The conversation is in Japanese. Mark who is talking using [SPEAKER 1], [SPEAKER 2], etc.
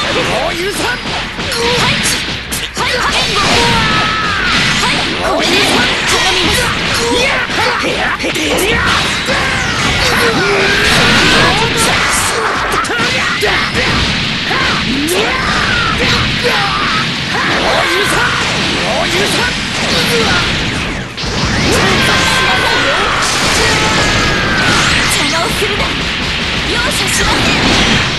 [SPEAKER 1] もう許さん。
[SPEAKER 2] はいはいはい、これで頼みます。邪魔をするな。容赦しません。